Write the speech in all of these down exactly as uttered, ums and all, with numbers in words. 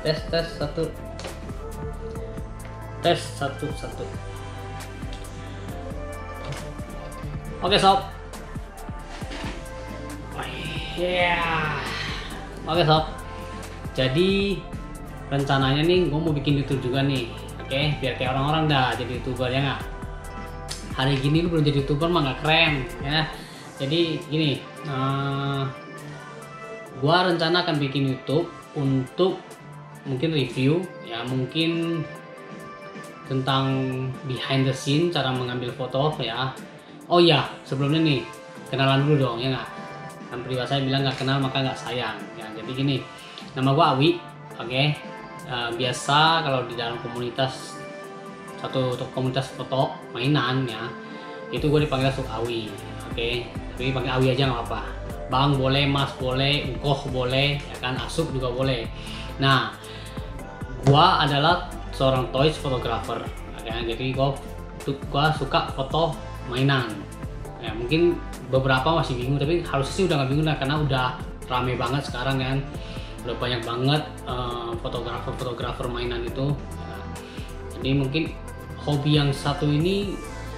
tes tes satu tes satu satu. Oke sob. Oh, yeah. Oke sob. Jadi rencananya nih gue mau bikin YouTube juga nih. Oke, biar kayak orang-orang dah jadi YouTuber ya nggak. Hari gini lu belum jadi YouTuber mah nggak keren ya. Jadi gini, uh, gua rencana akan bikin YouTube untuk mungkin review ya, mungkin tentang behind the scene, cara mengambil foto ya. Oh iya, sebelumnya nih kenalan dulu dong ya nggak. Kan peribahasa bilang nggak kenal maka nggak sayang ya. Jadi gini, nama gua Awi, oke. Okay? Uh, biasa kalau di dalam komunitas satu komunitas foto mainan ya, itu gue dipanggil Suk Awi, oke. Okay? Tapi panggil Awi aja nggak apa. Bang boleh, Mas boleh, Engkoh boleh, ya kan, Asup juga boleh. Nah, gua adalah seorang toys photographer, ya. Jadi gua, gua suka foto mainan. Ya, mungkin beberapa masih bingung, tapi harusnya sih udah nggak bingung lah, karena udah rame banget sekarang kan. Udah banyak banget fotografer-fotografer uh, mainan itu. Ya. Jadi mungkin hobi yang satu ini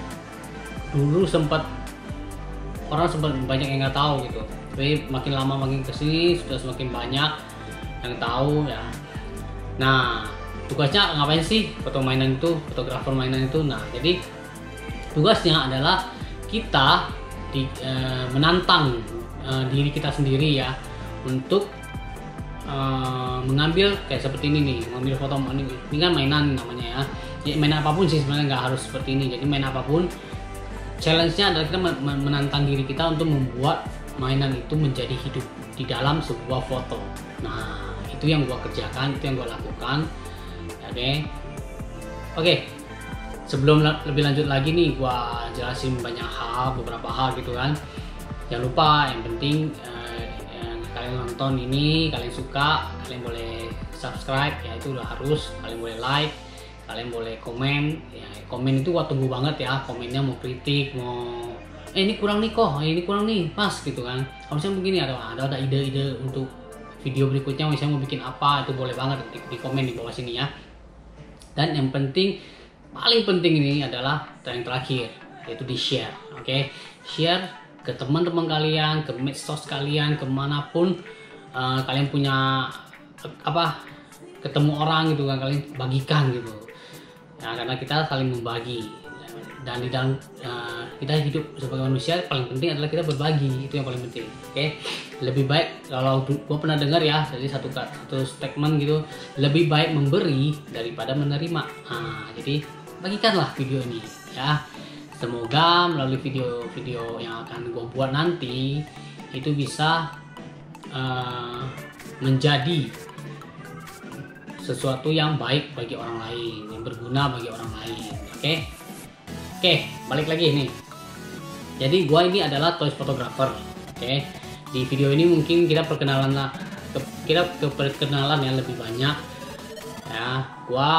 dulu sempat orang sempat banyak yang nggak tahu gitu. Tapi makin lama makin kesini sudah semakin banyak yang tahu ya. Nah, tugasnya ngapain sih foto mainan itu, fotografer mainan itu? Nah, jadi tugasnya adalah kita di, e, menantang e, diri kita sendiri ya, untuk e, mengambil kayak seperti ini nih, mengambil foto ini, ini kan mainan namanya ya. Jadi main apapun sih sebenarnya, nggak harus seperti ini. Jadi main apapun, challenge-nya adalah kita menantang diri kita untuk membuat mainan itu menjadi hidup di dalam sebuah foto. Nah, itu yang gua kerjakan, itu yang gua lakukan. Oke. Okay. Oke. Okay. Sebelum lebih lanjut lagi nih, gua jelasin banyak hal, beberapa hal gitu kan. Jangan lupa, yang penting eh, yang kalian nonton ini, kalian suka, kalian boleh subscribe ya, itu udah harus. Kalian boleh like, kalian boleh komen ya. Komen itu gua tunggu banget ya, komennya mau kritik, mau eh ini kurang nih kok, eh, ini kurang nih pas gitu kan. Harusnya begini, ada ada ada ide-ide untuk video berikutnya, misalnya mau bikin apa, itu boleh banget di, di komen di bawah sini ya. Dan yang penting, paling penting ini adalah yang terakhir, yaitu di share. Oke, okay? Share ke teman-teman kalian, ke medsos kalian, kemanapun uh, kalian punya apa, ketemu orang gitu kan, kalian bagikan gitu. Nah, karena kita saling membagi, dan di dalam uh, kita hidup sebagai manusia, paling penting adalah kita berbagi, itu yang paling penting. Oke, okay? Lebih baik, kalau gue pernah dengar ya, jadi satu satu statement gitu, lebih baik memberi daripada menerima. Nah, jadi bagikanlah video ini ya. Semoga melalui video-video yang akan gue buat nanti itu bisa uh, menjadi sesuatu yang baik bagi orang lain, yang berguna bagi orang lain. Oke. Okay? Oke, balik lagi nih. Jadi gua ini adalah toys photographer. Oke. Di video ini mungkin kita perkenalan lah, kita ke perkenalan yang lebih banyak. Ya, gua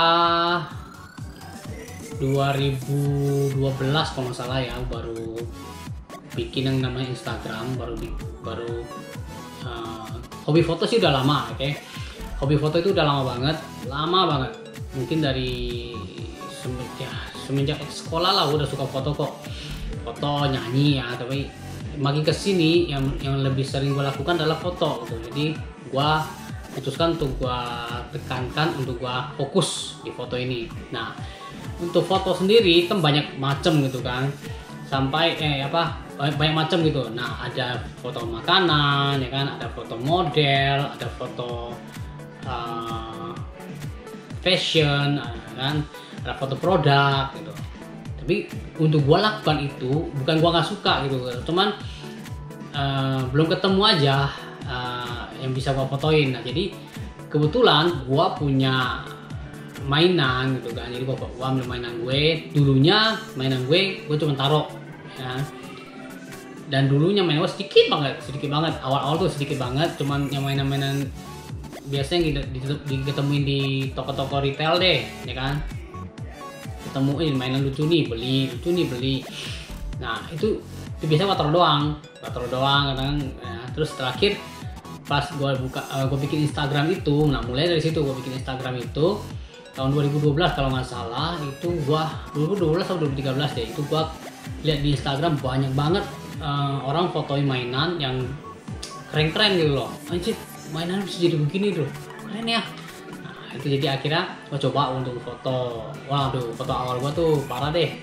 dua ribu dua belas kalau nggak salah ya, baru bikin yang namanya Instagram, baru baru uh, hobi foto sih udah lama, oke. Okay? Hobi foto itu udah lama banget, lama banget. Mungkin dari ya, semenjak sekolah lah udah suka foto kok, foto, nyanyi ya. Tapi makin kesini yang yang lebih sering gue lakukan adalah foto gitu. Jadi gue putuskan untuk gue tekankan untuk gue fokus di foto ini. Nah, untuk foto sendiri kan banyak macam gitu kan, sampai eh apa banyak, banyak macam gitu. Nah, ada foto makanan ya kan, ada foto model, ada foto uh, fashion kan, ada foto produk gitu. Tapi untuk gua lakukan itu bukan gua nggak suka gitu, cuman uh, belum ketemu aja uh, yang bisa gua fotoin. Nah, jadi kebetulan gua punya mainan gitu kan, jadi gua, gua ambil mainan gue. Dulunya mainan gue gue cuma taruh ya, dan dulunya mainan gue sedikit banget sedikit banget awal-awal tuh sedikit banget, cuman yang mainan-mainan biasanya diketemuin di toko-toko retail deh ya kan, ketemuin mainan lucu nih beli, lucu nih beli. Nah, itu, itu biasanya gua taruh doang gua taruh doang kan ya. Terus terakhir pas gue buka uh, gue bikin Instagram itu, nah mulai dari situ gue bikin Instagram itu tahun dua ribu dua belas kalau nggak salah, itu gue dua ribu dua belas atau dua ribu tiga belas deh, itu gue lihat di Instagram banyak banget uh, orang fotoin mainan yang keren-keren gitu loh. Anjir, mainan bisa jadi begini tuh, keren ya. Nah itu jadi akhirnya gue coba untuk foto. Waduh, foto awal gue tuh parah deh,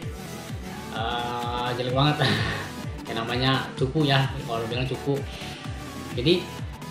uh, jelek banget. Yang namanya cupu ya, kalau bilang cupu. Jadi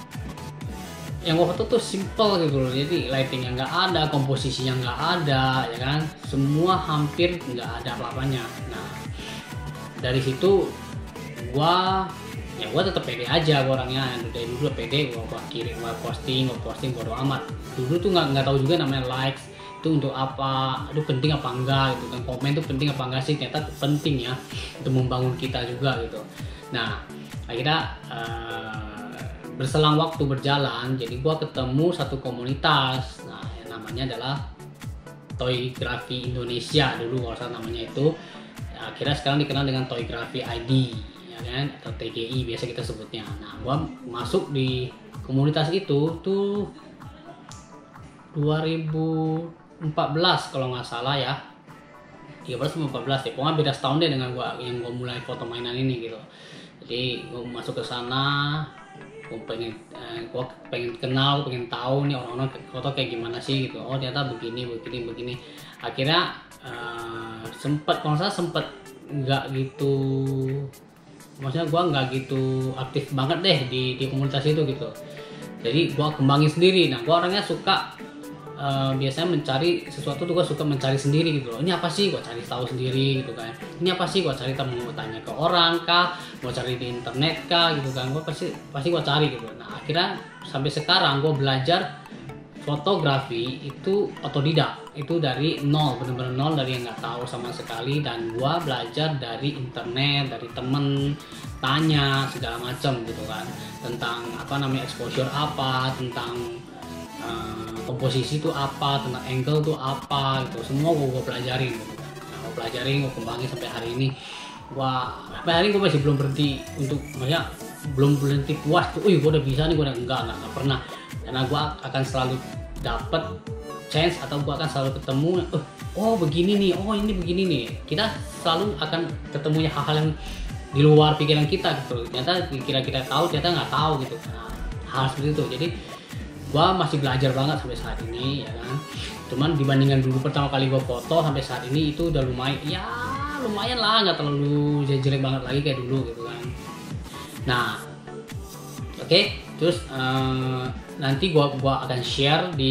yang gue foto tuh simple gitu loh, jadi lightingnya nggak ada, komposisinya nggak ada, ya kan, semua hampir nggak ada apa-apanya. Nah dari situ gue ya gue tetap pede aja, gue orangnya dari dulu pede, gue kirim, gue posting, gue posting bodo amat. Dulu tuh nggak nggak tahu juga namanya likes itu untuk apa, itu penting apa enggak gitu kan, komen tuh penting apa enggak sih, ternyata penting ya untuk membangun kita juga gitu. Nah akhirnya uh, berselang waktu berjalan, jadi gua ketemu satu komunitas, nah yang namanya adalah Toygraphy Indonesia dulu kalau salah namanya itu, akhirnya sekarang dikenal dengan Toygraphy I D ya kan, atau T G I biasa kita sebutnya. Nah gua masuk di komunitas itu tuh dua ribu empat belas kalau nggak salah ya, tiga belas atau empat belas ya, pokoknya beda setahun deh dengan gua yang gua mulai foto mainan ini gitu. Jadi gua masuk ke sana, gue pengen eh, gue pengen kenal, pengen tahu nih orang-orang foto kayak gimana sih gitu. Oh ternyata begini begini begini. Akhirnya uh, sempet kalau saya sempet nggak gitu, maksudnya gue nggak gitu aktif banget deh di di komunitas itu gitu. Jadi gue kembangin sendiri. Nah gue orangnya suka uh, biasanya mencari sesuatu tuh, gue suka mencari sendiri gitu loh. Ini apa sih, gue cari tahu sendiri gitu kan. Ini apa sih, gue cari tahu, mau tanya ke orang kah, mau cari di internet kah gitu kan. Gue pasti pasti gue cari gitu. Nah akhirnya sampai sekarang gue belajar fotografi itu otodidak, itu dari nol, bener-bener nol, dari yang nggak tahu sama sekali. Dan gue belajar dari internet, dari temen, tanya segala macam gitu kan, tentang apa namanya exposure apa, tentang uh, komposisi itu apa, tentang angle itu apa gitu, semua gue, gue pelajarin gitu. Nah, gue pelajarin, gue kembangin sampai hari ini. Wah, sampai hari ini gue masih belum berhenti untuk, maksudnya belum berhenti puas tuh, wih gue udah bisa nih, gue udah enggak, enggak, enggak pernah. Karena gue akan selalu dapat chance, atau gue akan selalu ketemu, oh, oh begini nih, oh ini begini nih. Kita selalu akan ketemunya hal-hal yang di luar pikiran kita gitu. Ternyata kira kita tahu, ternyata nggak tahu gitu. Nah, hal seperti itu. Jadi gua masih belajar banget sampai saat ini ya kan. Cuman dibandingkan dulu pertama kali gua foto sampai saat ini itu udah lumayan, ya lumayan lah, nggak terlalu jelek banget lagi kayak dulu gitu kan. Nah oke, okay, terus uh, nanti gua gua akan share di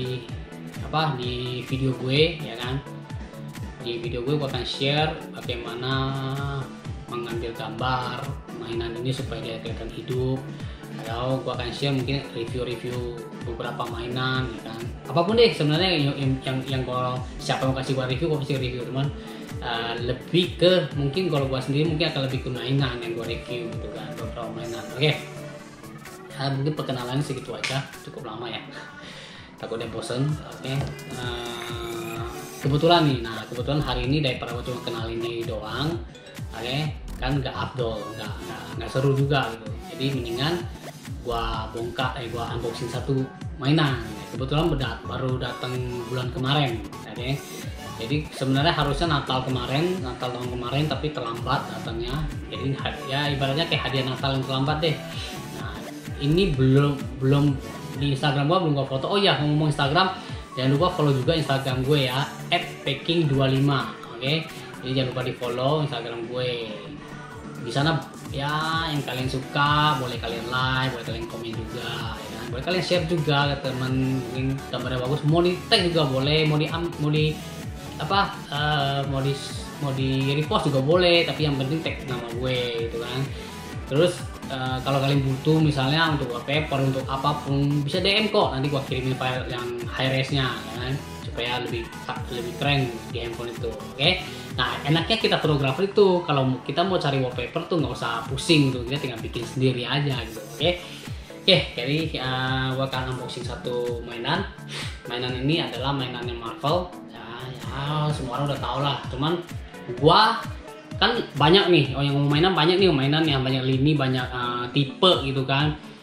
apa di video gue ya kan. Di video gue gua akan share bagaimana mengambil gambar mainan ini supaya dia kelihatan hidup, atau gua akan share mungkin review-review beberapa mainan ya kan, apapun deh sebenarnya yang yang yang, yang kalau siapa yang kasih gua review, gua pasti review. Cuman uh, lebih ke mungkin kalau gua sendiri mungkin akan lebih ke mainan yang gua review gitu kan, beberapa mainan. Oke okay. Ya, mungkin perkenalan segitu aja, cukup lama ya, takutnya bosen. Oke okay. uh, kebetulan nih, nah kebetulan hari ini daripada gua cuma kenalin ini doang, oke okay, kan nggak afdol, nggak nggak seru juga gitu. Jadi mendingan gua bongkar, eh gua unboxing satu mainan. Kebetulan bedat, baru datang bulan kemarin, oke okay. Jadi sebenarnya harusnya Natal kemarin, Natal tahun kemarin, tapi terlambat datangnya. Jadi ya ibaratnya kayak hadiah Natal yang terlambat deh. Nah ini belum belum di Instagram gua belum gua foto. Oh iya, ngomong Instagram, jangan lupa follow juga Instagram gue ya, at packing dua puluh lima, oke okay? Jadi jangan lupa di follow Instagram gue. Di sana ya yang kalian suka boleh kalian like, boleh kalian komen juga ya kan? Boleh kalian share juga ke teman, mungkin gambarnya bagus, mau di tag juga boleh, mau di mau di apa uh, mau di mau di repost juga boleh, tapi yang penting tag nama gue gitu kan. Terus uh, kalau kalian butuh misalnya untuk wallpaper, untuk apapun bisa D M kok, nanti gua kirimin file yang high res-nya ya kan, supaya lebih lebih keren di handphone itu. Oke okay? Nah enaknya kita fotografer itu kalau kita mau cari wallpaper tuh nggak usah pusing tuh, kita tinggal bikin sendiri aja gitu. Oke okay? Oke okay, jadi uh, gua akan unboxing satu mainan. Mainan ini adalah mainannya Marvel ya, ya semua orang udah tau lah. Cuman gua kan banyak nih, oh yang mau mainan banyak nih, mainan yang banyak lini, banyak uh, tipe gitu kan.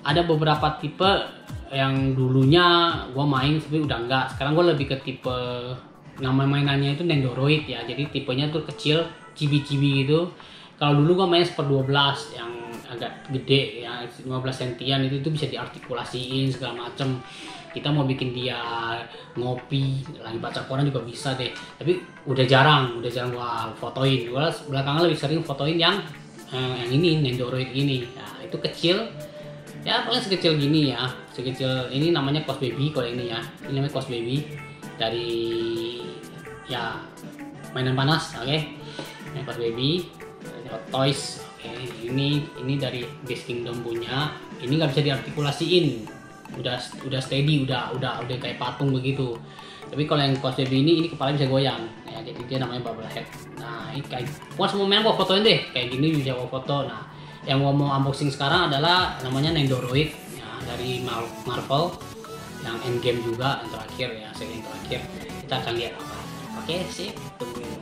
ada beberapa tipe yang dulunya gue main tapi udah enggak. Sekarang gue lebih ke tipe nama mainannya itu Nendoroid ya. Jadi tipenya tuh kecil, cibi-cibi gitu. Kalau dulu gue main Super dua belas yang agak gede ya, lima belas sentian, itu itu bisa diartikulasiin segala macem. Kita mau bikin dia ngopi, lagi baca koran juga bisa deh. Tapi udah jarang, udah jarang gua fotoin. Gua belakangan lebih sering fotoin yang eh, yang ini, Nendoroid ini. Nah, itu kecil. Ya paling sekecil gini ya. Sekecil ini namanya Cos Baby kalau ini ya. Ini namanya Cos Baby dari ya mainan panas, oke. Okay? Ini Cos Baby, Hot Toys. Oke, okay. Ini ini dari Beast Kingdom punya. Ini nggak bisa diartikulasiin. udah udah steady, udah udah udah kayak patung begitu. Tapi kalau yang Cos Baby ini ini kepala bisa goyang ya, jadi dia namanya bubble head. Nah ini kayak gua semua main gua fotoin deh kayak gini, bisa gua foto. Nah yang gua mau unboxing sekarang adalah namanya Nendoroid ya, dari Marvel yang Endgame juga, yang terakhir ya, seri yang terakhir. Kita akan lihat apa. Oke sip, tungguin.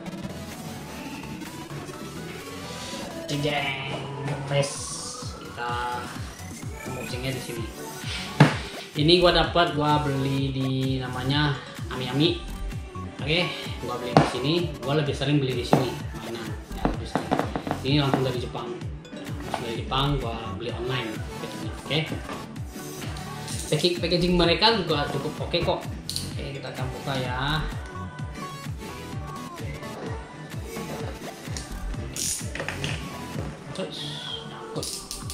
Jeng, face kita unboxingnya di sini. Ini gua dapat, gua beli di namanya Ami Ami. Oke, gua beli di sini. Gua lebih sering beli di sini mainan. Ya, lebih sering. Ini langsung dari Jepang. Langsung dari Jepang, gua beli online. Oke. Packaging, packaging mereka juga cukup oke kok. Oke, kita akan buka ya. Terus, nyangkut.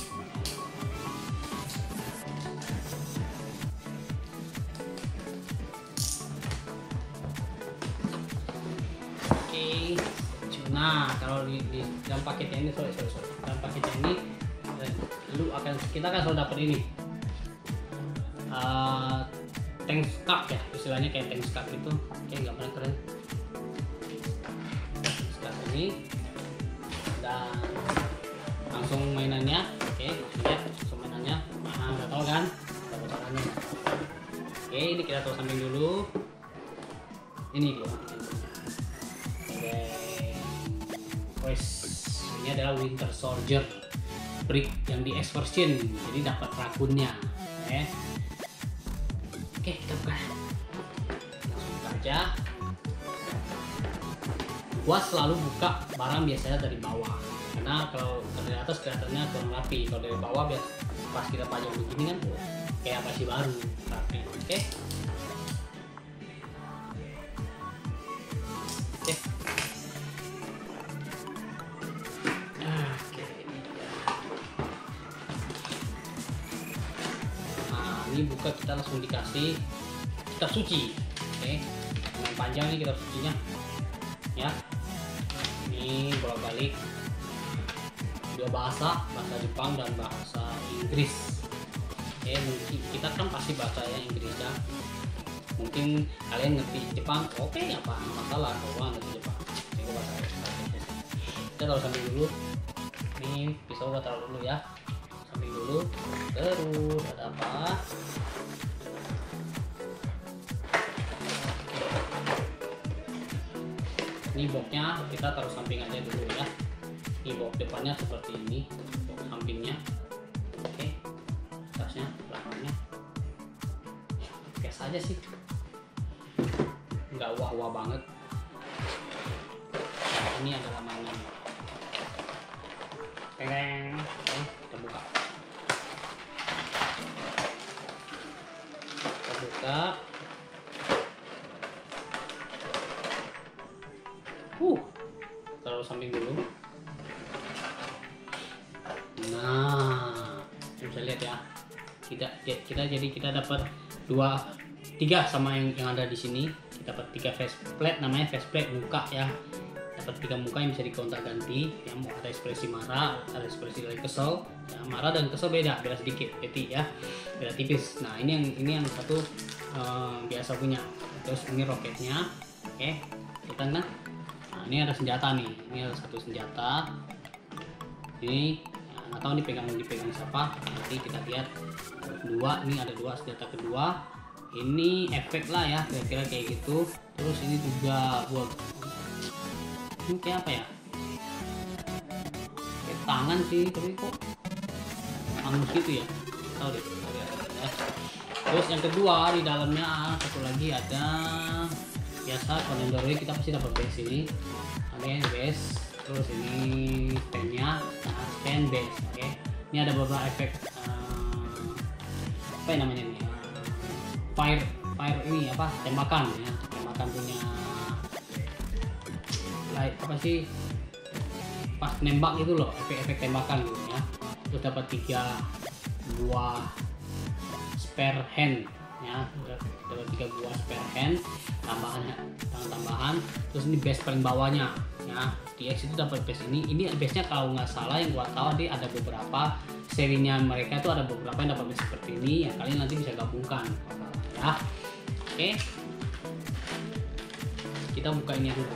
Nah, kalau di, di dalam paketnya ini, sorry, sorry, sorry. Dalam paketnya ini, lu akan kita akan selalu dapat ini, uh, tank cup ya, istilahnya kayak tank cup itu, kayak nggak pernah keren. Tank ini dan langsung mainannya, oke, langsung lihat langsung mainannya. Nah, nggak tahu kan? Tahu caranya. Oke, ini kita tahu samping dulu. Ini dia. Ini adalah Winter Soldier brick yang di X version, jadi dapat rakunnya. Oke, oke kita buka, langsung buka aja. Gua selalu buka barang biasanya dari bawah, karena kalau dari atas kelihatannya kurang rapi. Kalau dari bawah biar pas kita pajang begini kan kayak masih baru rapi. Oke, oke. Ini buka, kita langsung dikasih kitab suci. Oke, yang panjang nih kitab sucinya ya. Ini bolak balik dua bahasa, bahasa Jepang dan bahasa Inggris. Oke, mungkin kita kan pasti baca ya Inggris ya. Mungkin kalian ngerti Jepang, oke okay, apa masalah kalau gua ngerti Jepang. Oke, gua baca Inggris. Kita taruh samping dulu. Ini pisau gua taruh dulu ya. Samping dulu. Terus ada apa? Ini boxnya kita taruh samping aja dulu ya. Ini box depannya seperti ini, box sampingnya. Oke, atasnya, belakangnya. Biasa aja sih, nggak wah-wah banget. Ini adalah mainan. Teng, oke, kita buka. Kita buka. Uh, taruh samping dulu. Nah, bisa lihat ya. Kita kita jadi kita dapat dua, tiga sama yang yang ada di sini. Kita dapat tiga face plate, namanya face plate muka ya. Dapat tiga muka yang bisa dikontak ganti. Yang mau ada ekspresi marah, ada ekspresi dari kesel. Ya, marah dan kesel beda, beda sedikit, jadi ya, beda tipis. Nah ini yang ini yang satu um, biasa punya. Terus ini roketnya, oke, kita nah. Nah, ini ada senjata nih, ini ada satu senjata. Ini ya, nggak tahu dipegang dipegang siapa. Nanti kita lihat. Dua, ini ada dua senjata kedua. Ini efek lah ya, kira-kira kayak gitu. Terus ini juga buat ini kayak apa ya? Kayak tangan sih, tapi kok angus gitu ya. tahu deh. Ya. Terus yang kedua di dalamnya satu lagi ada biasa kalau Android kita pasti dapat base ini, oke base. Terus ini standnya, nah, stand base, oke. Ini ada beberapa efek uh, apa yang namanya ini? Fire, fire ini apa? Tembakan ya, tembakan punya light apa sih? Pas nembak itu loh, efek-efek tembakan gitu ya. Terus dapat tiga buah spare hand ya, dapat tiga buah spare hand tambahan tambahan. Terus ini base paling bawahnya ya, D X itu dapat base ini. Ini base nya kalau nggak salah yang gua tahu dia ada beberapa serinya mereka tuh ada beberapa yang dapat base seperti ini ya, kalian nanti bisa gabungkan ya. Oke, kita buka ini dulu.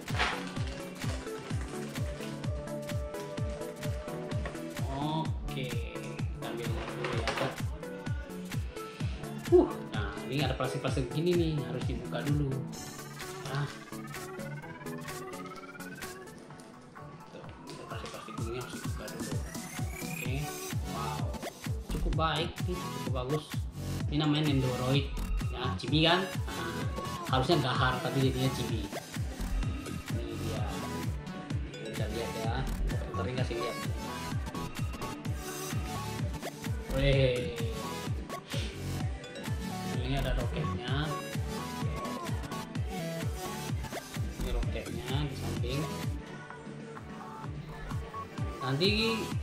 Oke, kita ambil dulu ya. Uh, nah ini ada plastik-plastik begini nih, harus dibuka dulu. Nah, tuh, plastik-plastik begini harus dibuka dulu. Oke, wow, cukup baik nih, cukup bagus. Ini namanya Nendoroid, ya, chibi kan? Nah, harusnya gahar tapi jadinya chibi. Ini dia, kita lihat ya, sering kasih lihat. Wih, ini ada roketnya. Ini roketnya di samping. Nanti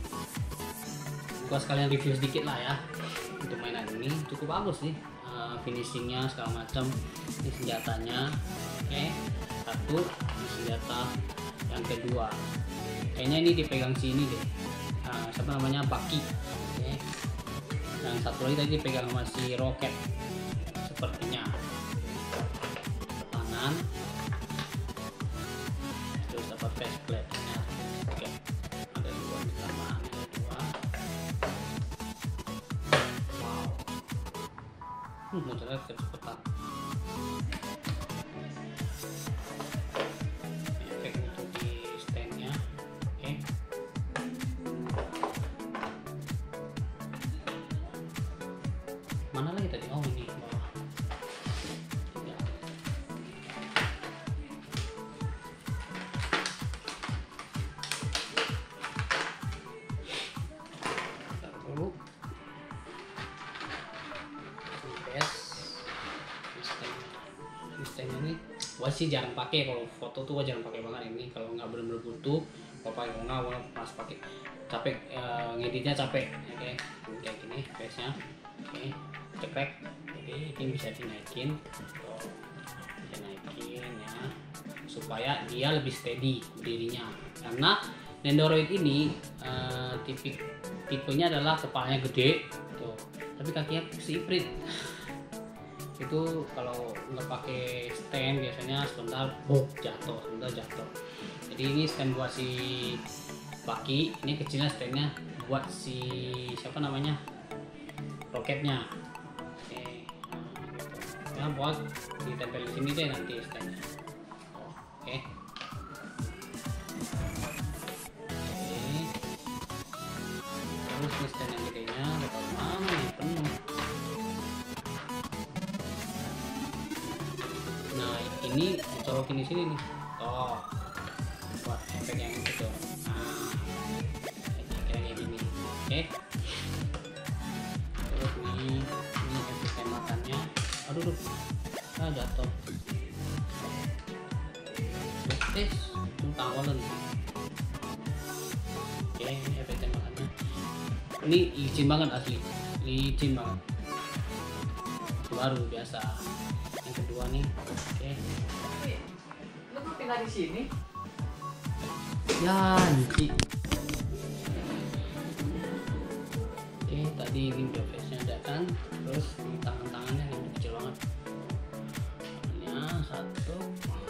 gua sekalian review sedikit lah ya untuk mainan ini. Cukup bagus sih, uh, finishingnya segala macam. Ini senjatanya, oke. Okay. Satu, ini senjata yang kedua. Kayaknya ini dipegang sini deh. Uh, siapa namanya? Baki. Yang satu lagi tadi dipegang sama si roket sepertinya. Kanan, terus dapat faceplate nya. Oke, ada dua tambahan, ada dua. Wow, hmm, motornya kecepatan. Efek untuk di standnya, oke. Mana lagi tadi? Oh ini bawah. Ya. Taruh dulu. Bes. Sistem ini gua sih jarang pakai. Kalau foto tuh gua jarang pakai banget ini. Kalau nggak benar-benar butuh, gua pakai. Kalau nggak, gua pas pakai. Capek uh, ngeditnya capek. Oke, okay. Kayak gini base-nya. Oke. Okay. Cekrek, jadi ini bisa dinaikin, oh, bisa naikin ya, supaya dia lebih steady berdirinya. Karena Nendoroid ini uh, tipe tipenya adalah kepalanya gede, tuh, tapi kakinya siprit. Itu kalau nggak pakai stand biasanya sebentar, oh jatuh, sebentar jatuh. Jadi ini stand buat si Baki, ini kecilnya standnya buat si siapa namanya, roketnya. Ya, buat ditempel di sini deh nanti standnya. Oh, oke. Okay. Okay. Terus nih stand yang gedenya, bakal mana nih penuh. Nah ini dicolokin di sini nih. Oh, buat efek yang itu. Nah, kayak gini. Oke. Okay. Terus nih, ini efek tembakannya. Aduh, aduh, ah jatuh. Tes, tentang walen. Oke, ini efek tembakannya. Ini licin banget asli, licin banget. Baru biasa. Yang kedua nih, oke. Lu kok pindah di sini? Ya, nanti. Oke, tadi ini face-nya ada kan, terus ini tangan-tangannya yang kecil banget. Tangannya satu.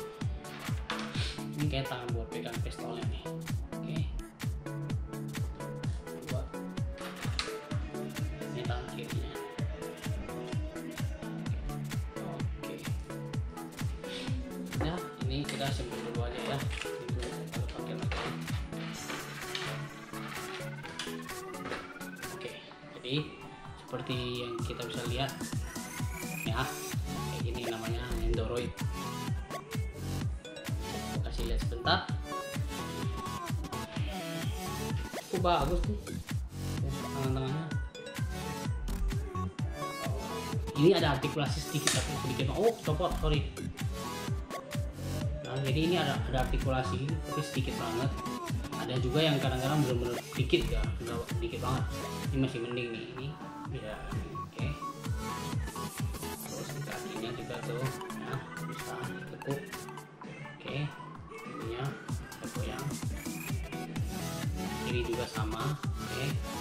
Ini kayak tangan buat pegang pistolnya nih. Oke. Dua. Ini tangan kirinya. Oke. Ya, ini kita simpan dulu aja ya. seperti yang kita bisa lihat ya, kayak gini namanya Nendoroid. Kita kasih lihat sebentar. Oh, bagus tuh tangan-tangannya. Ini ada artikulasi sedikit tapi sedikit. Oh, copot, sorry. Nah, jadi ini ada ada artikulasi tapi sedikit banget. Ada juga yang kadang-kadang benar-benar dikit ya, dikit banget. Ini masih mending nih, ini bisa. Oke. Terus kakinya juga tuh, ya bisa ditekuk. Oke, ininya kita goyang. Ini juga sama. Oke.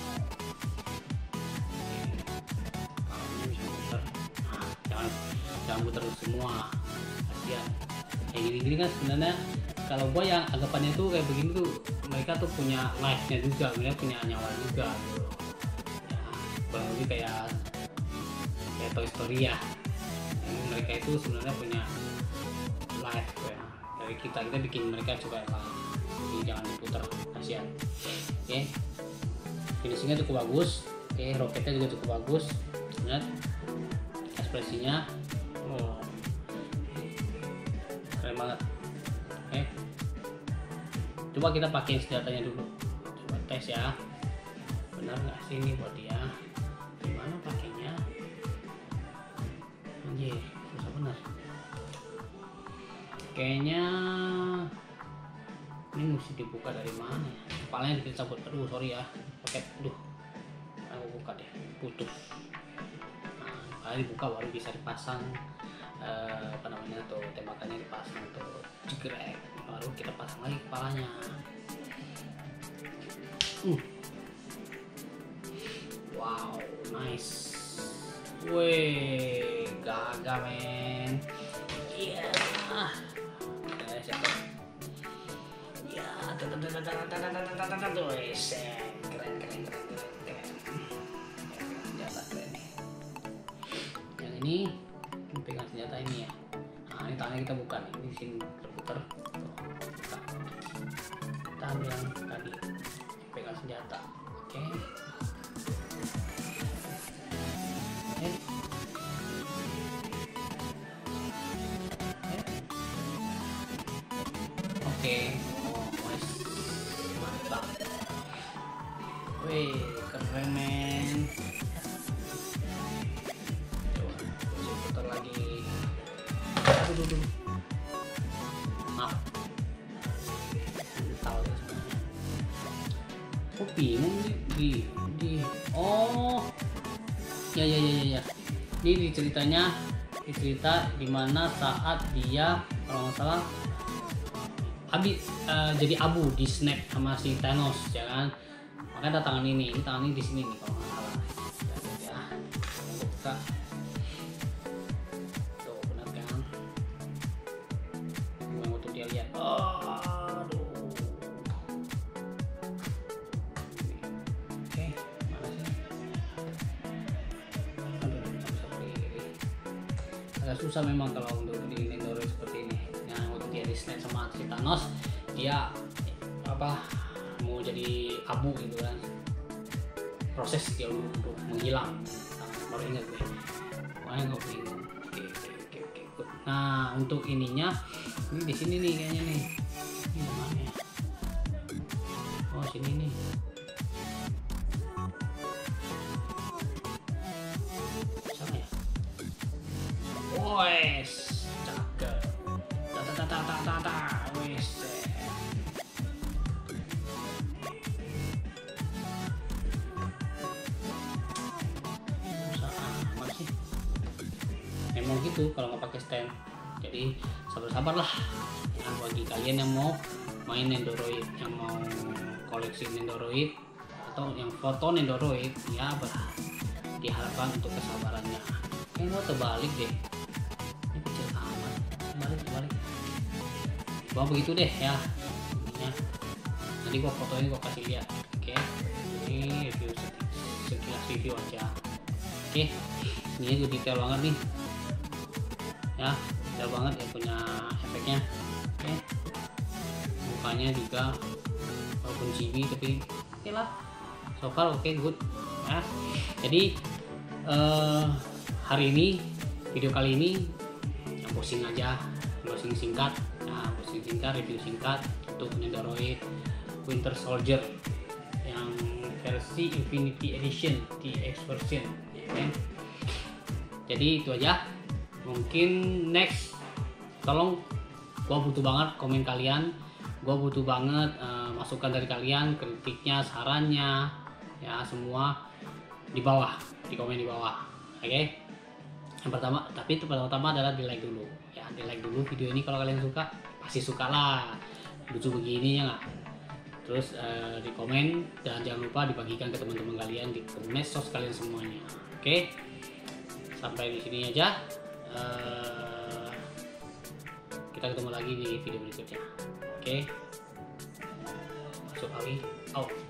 Palanya bisa putar. Nah, jangan jangan putar semua. Kasihan. Kayak gini-gini kan sebenarnya kalau gua yang anggapannya tuh kayak begini tuh, mereka tuh punya life-nya juga, mereka punya nyawa juga gitu. Ya, kurang lebih kayak kayak Toy Story ya. Yang mereka itu sebenarnya punya life ya. Dari kita kita bikin mereka juga life. Jadi jangan diputar, kasihan. Oke. Finishingnya cukup bagus. Oke, roketnya juga cukup bagus. Lihat ekspresinya. Oh. Keren banget. Oke. Coba kita pakai senjatanya dulu. Coba tes ya. Benar nggak sih ini buat dia? Gimana pakainya? Anjir, susah benar. Kayaknya ini mesti dibuka dari mana ya? Kepalanya kita cabut. Aduh, sorry ya. Pakai, aduh. Aku buka deh, putus. Nah, kali dibuka baru bisa dipasang. Uh, apa namanya tuh, tembakannya dipasang tuh, jegrek, baru kita pasang lagi kepalanya. uh. Wow, nice. Wih, gagah men. Iya yeah. Eh, siapa? Ya, keren keren keren keren. Senjata keren nih. Yang ini pegang senjata ini ya. Nah, ini tangannya kita buka nih, ini sini terputar. Buka. Kita ambil yang tadi pegang senjata. Oke. Oke. Oke. Oh, nice. Mantap. Wih, keren men. Aduh, aduh. Maaf. Tahu ya sebenarnya. Kok bingung nih di di oh ya ya ya ya ya. Ini di ceritanya, di cerita dimana saat dia kalau nggak salah habis uh, jadi abu di snap sama si Thanos, jangan makanya ada tangan ini, ini tangan ini di sini nih kalau nggak salah. Ya, buka. Agak susah memang kalau untuk di Nendoroid seperti ini. Nah, waktu dia di snap sama si Thanos, dia apa mau jadi abu gitu kan, proses dia untuk menghilang. Nah, baru ingat gue, makanya gue bingung. Oke oke oke oke. Good. Nah, untuk ininya ini di sini nih kayaknya nih. Ini mana ya? Oh, sini nih. Wes, cakep. Ta ta ta ta ta ta, wes. Usaha amat sih. Memang gitu kalau nggak pakai stand. Jadi sabar-sabar lah. Ya, bagi kalian yang mau main Nendoroid, yang mau koleksi Nendoroid atau yang foto Nendoroid, ya ber diharapkan untuk kesabarannya. Ini mau terbalik deh. Balik balik gua begitu deh ya, ya. Nanti gua fotonya gua kasih lihat. Oke, ini review sekilas review aja. Oke, ini juga detail banget nih ya, detail banget ya, punya efeknya. Oke, mukanya juga walaupun chibi tapi oke lah, so far oke, good ya. Jadi uh, hari ini video kali ini yang posting aja, posting singkat, nah posting singkat, review singkat untuk Nendoroid Winter Soldier yang versi Infinity Edition D X version, ya. Jadi itu aja. Mungkin next, tolong gua butuh banget komen kalian, gua butuh banget uh, masukan dari kalian, kritiknya, sarannya, ya semua di bawah, di komen di bawah, oke? Okay? Yang pertama, tapi itu pertama adalah di like dulu, ya di like dulu video ini kalau kalian suka, pasti suka lah, lucu begini ya nggak? Terus uh, di komen dan jangan lupa dibagikan ke teman-teman kalian di medsos kalian semuanya, oke? Okay? Sampai di sini aja. Uh, kita ketemu lagi di video berikutnya, oke? Okay? Masuk lagi, out.